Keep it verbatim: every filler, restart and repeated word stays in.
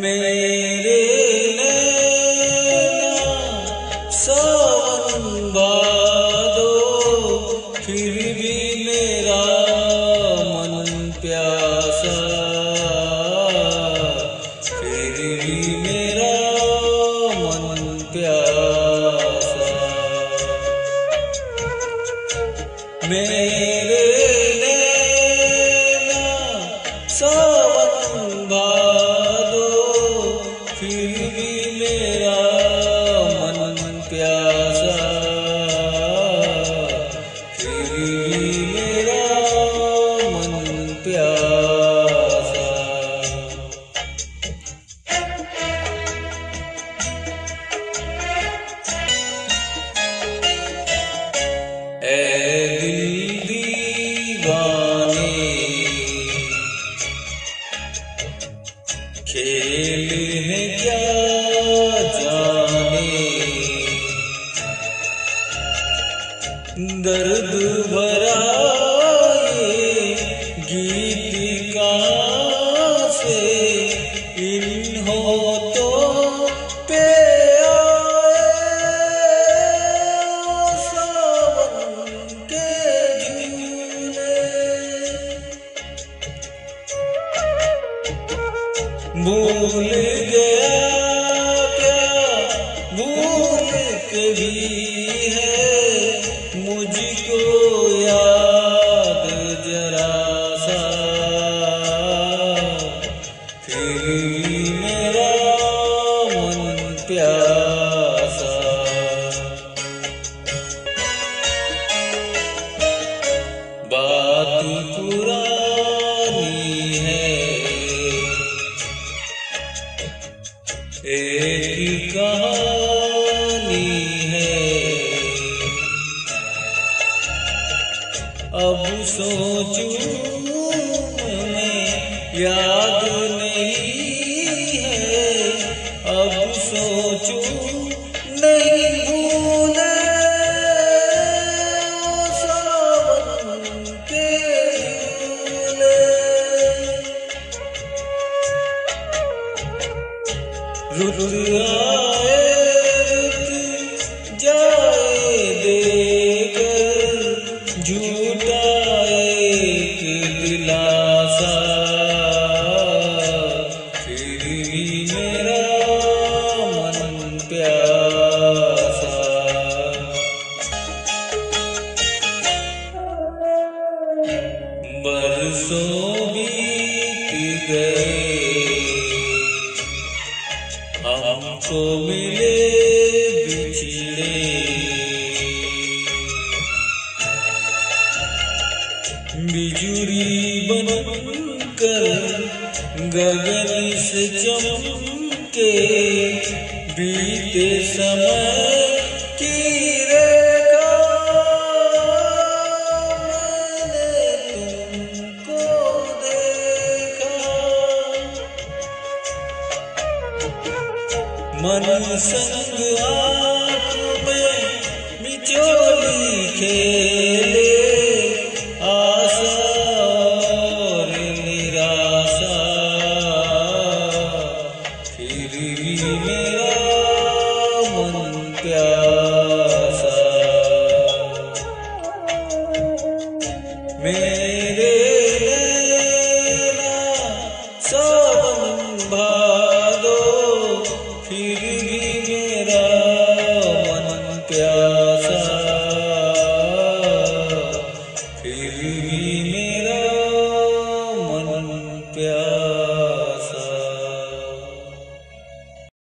मेरे नैना सावन भादो, फिर भी मेरा मन प्यासा, फिर भी मेरा मन प्यासा। मेरे नैना सावन भादो, फिर भी मेरा मन प्यासा, फिर भी मेरा मन प्यासा। ऐ दिल दीवाने, खेल है क्या जाने, दर्द भरा ये गीत कहाँ से इन होठों पे आए, सावन के झूले। भूल गया क्या भूल के भी है मुझको याद जरा सा, फिर भी मेरा मन प्यासा। बात पुरानी है, एक कहानी है, अब सोचूं मैं याद नहीं है, अब सोचूं नहीं भूले, सावन के झूले। रुत आए रुत जाए देकर, झूठा एक दिलासा, फिर भी मेरा मन प्यासा। बरसों बीत गए, हमको मिले बिछड़े, बिजुरी बनकर गगन से चमके, बीते समय की रेखा, मैंने तुमको देखा। मन संग आँख में मिचोली खेले, आशा और निराशा, फिर भी मेरा